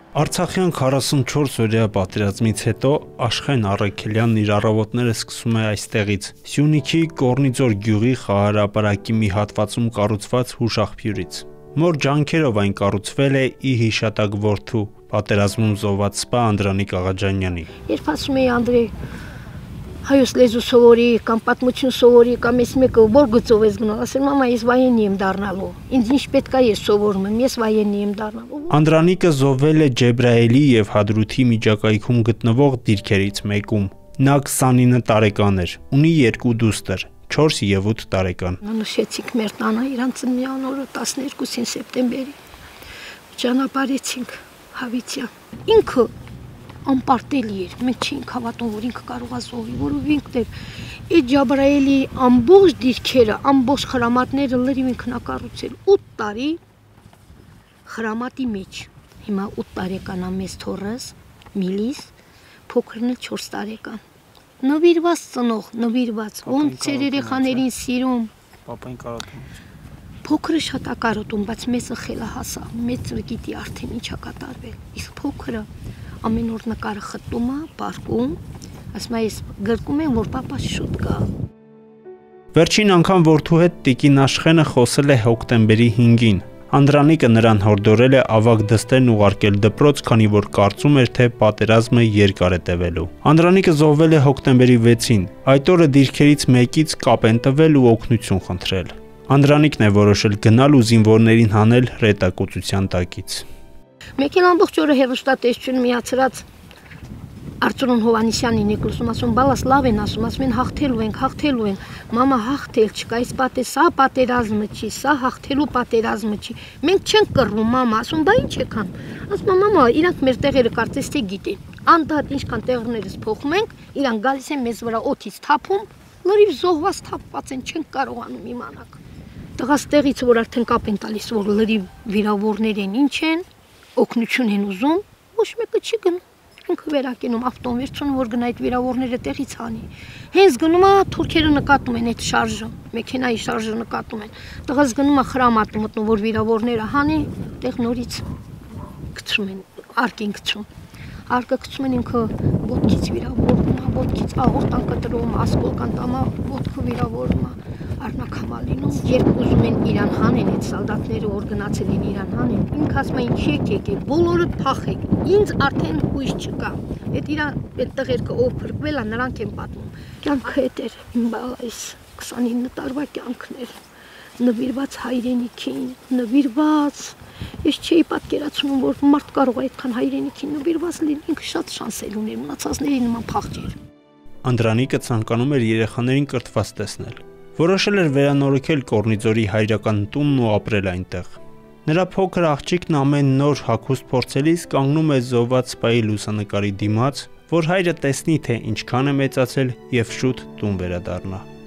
Արցախյան 44-օրյա պատերազմից հետո Աշխեն Առաքելյանն իր առավոտները սկսում է այստեղից, Սյունիքի Կորնիձոր գյուղի խաղահրապարակի մի հատվածում կառուցված հուշաղբյուրից։ Մոր ջանքերով այն կառուցվել է ի հիշատակ որդու, պատերազմում զոհված սպա Անդրանիկ Աղաջանյանի։ Երբ ասում էի Անդրեյ, հայոց լեզու սովորի, կամ պատմություն սովորի, կամ ես մեկը որ գծով ես գնալ, ասել մամա, ես վայենի եմ դառնալու։ Ինձ ինչ պետք է ես սովորում եմ, ես վայենի եմ դառնալու։ Անդրանիկը զոհվել է Ջեբրայելի եւ Հադրութի միջակայքում գտնվող դիրքերից մեկում։ Նա 29 տարեկան էր, ունի 2 դուստր, 4 եւ 8 տարեկան։ Նշեցինք մեր տանը իրանց ծննդյան օրը 12 սեպտեմբերի։ Ճանապարհեցինք Հավիցյան։ Ինքը անպարտելի էր, մենք չէինք հավատում, որ ինքը կարող է զոհի, որովհետև ինքն էր այդ Ջաբրայելի ամբողջ դիրքերը, ամբողջ խրամատները լրիվ ինքն է կառուցել 8 տարի խրամատի մեջ։ Հիմա 8 տարեկան է մեծ թոռս, Միլիս, փոքրն էլ 4 տարեկան։ Նվիրված ծնող, նվիրված, ոնց էր երեխաներին սիրում։ Պապային կարոտում։ Փոքրը շատ է կարոտում, բայց մեծը խելահաս է, մեծը գիտի արդեն ինչ է կատարվել։ Իսկ փոքրը ամեն օր նկարը խտում է, պարկում, ասում է ես գրկում եմ, որ պապա շուտ գա։ Վերջին անգամ որդու հետ տիկին Աշխենը խոսել է հոկտեմբերի 5-ին։ Անդրանիկը նրան հորդորել է ավագ դստերն ուղարկել դպրոց, քանի որ կարծում էր, թե պատերազմը երկար է տևելու։ Անդրանիկը զոհվել է հոկտեմբերի 6-ին։ Այդ օրը դիրքերից մեկից կապ են տվել ու օգնություն խնդրել։ Անդրանիկն է որոշել գնալ ու զինվորներին հանել ռետակոծության տակից։ Մեկ էլ ամբողջ օրը հեռուստատեսություն միացրած Արծրուն Հովանեսյանին եք լսում, ասում բալաս լավ են ասում, ասում են հաղթելու ենք, մամա հաղթել չկա, սա պատերազմը չի, սա հաղթելու պատերազմը չի, մենք չենք կռվում մամա, ասում բա ինչ եք անում, ասում մամա իրանք մեր տեղերը կարծես թե գիտեն, անդադ ինչքան տեղներս փոխում ենք, իրանք գալիս են մեզ վրա օդից թափում, լրիվ զոհված թափված են, չենք կարողանում իմանալ։ Տղաս տեղից որ արդեն կապ են տալիս, որ լրիվ վիրավորներ են, ինչ են, օգնություն են ուզում, ոչ մեկը չի գնում։ Ինքը վերակենում ավտոն վերցնում, որ գնա այդ վիրավորները տեղից հանի։ Հենց գնում է թուրքերը նկատում են այդ շարժը, մեքենայի շարժը նկատում են։ Տղաս գնում է խրամատ մտնում, որ վիրավորները հանի, տեղ նորից գցում են, արկ են գցում։ Արկը գցում են ինքը ոտքից վիրավորում է, ոտքից աղորտան կտրում, ասկոլկան տամա ոտքը վիրավորում է, արնակամա լինում։ Երբ ուզում են իրան հանեն, այդ սալդատները որ գնացել են իրան հանեն, ինքը ասում է ինչ եկեք, բոլորը փախեք, ինձ արդեն հույս չկա։ Այդ իրան այդ տղերքը ով փրկվել է, նրանք են պատմում։ Կյանքը էդ էր, իմ բալայս 29 տարվա կյանքն էր, նվիրված հայրենիքին, նվիրված։ Ես չէի պատկերացնում, որ մարդ կարող է այդքան հայրենիքին նվիրված լինել, ինքը շատ շանսեր ուներ, մնացածների նման փախչեր։ Անդրանիկը ցանկանում էր երեխաներին կրթված տեսնել։ Որոշել էր վերանորոգել Կորնիձորի հայրական տունն ու ապրել այնտեղ։ Նրա փոքր աղջիկն ամեն նոր հագուստ փորձելիս կանգնում է զոհված սպայի լուսանկարի դիմաց, որ հայրը տեսնի, թե ինչքան է մեծացել եւ շուտ տուն վերադառնա։